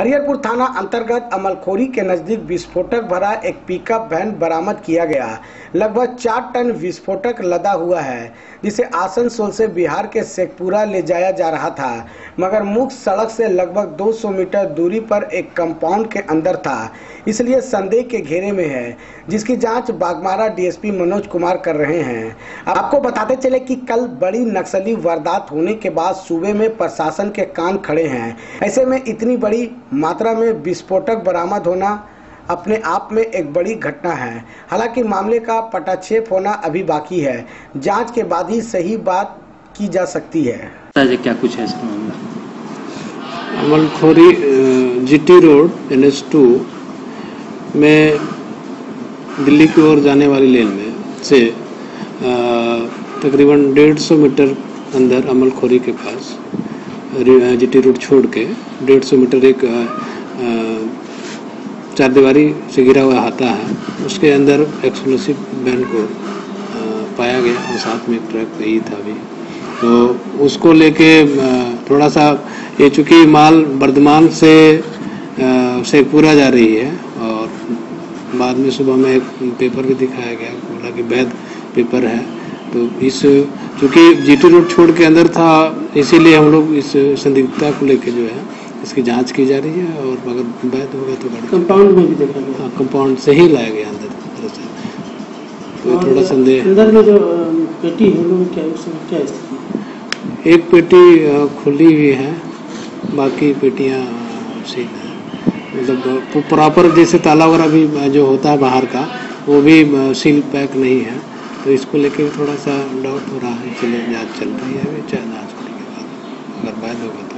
हरिहरपुर थाना अंतर्गत अमलखोरी के नजदीक विस्फोटक भरा एक पिकअप वैन बरामद किया गया। लगभग 4 टन विस्फोटक लदा हुआ है, जिसे आसनसोल से बिहार के शेखपुरा ले जाया जा रहा था, मगर मुख्य सड़क से लगभग 200 मीटर दूरी पर एक कंपाउंड के अंदर था, इसलिए संदेह के घेरे में है, जिसकी जांच बागमारा डीएसपी मनोज कुमार कर रहे हैं। आपको बताते चले कि कल बड़ी नक्सली वारदात होने के बाद सूबे में प्रशासन के कान खड़े हैं। ऐसे में इतनी बड़ी मात्रा में विस्फोटक बरामद होना अपने आप में एक बड़ी घटना है। हालांकि मामले का पटाक्षेप होना अभी बाकी है, जांच के बाद ही सही बात की जा सकती है। क्या कुछ है इसका मामला? अमलखोरी जीटी रोड NH2 में दिल्ली की ओर जाने वाली लेन में से तकरीबन 150 मीटर अंदर अमलखोरी के पास जीटी रोड छोड़ के 150 मीटर एक चारदीवारी से घिरा हुआ आता है, उसके अंदर एक्सप्लोसिव वैन को पाया गया और साथ में एक ट्रक ही था भी। तो उसको लेके थोड़ा सा ये चूँकि माल बर्धमान से शेखपुरा जा रही है और बाद में सुबह में एक पेपर भी दिखाया गया, बोला कि वैध पेपर है। तो इस चूँकि जीटी रोड छोड़ के अंदर था, इसीलिए हम लोग इस संदिग्धता को लेके जो है इसकी जांच की जा रही है और अगर वैध होगा तो कंपाउंड में भी देखा गया। हाँ, कंपाउंड से ही लाया गया अंदर दरअसल। तो थोड़ा संदेह अंदर में जो पेटी है वो क्या स्थिति? एक पेटी खुली हुई है, बाकी पेटियां सील है। मतलब प्रॉपर जैसे ताला वगैरह भी जो होता है बाहर का, वो भी सील पैक नहीं है। तो इसको लेके थोड़ा सा डाउट हो रहा है, इसलिए जांच चल रही है। जांच करने के बाद अगर वैध होगा